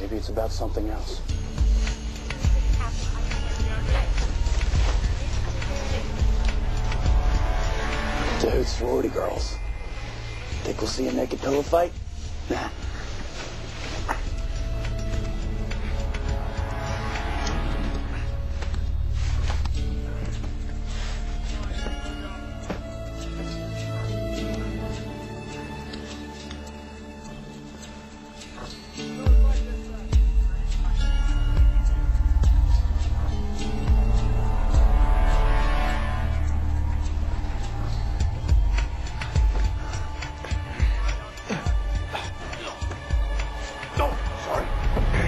maybe it's about something else. Dude, sorority girls. Think we'll see a naked pillow fight? Nah.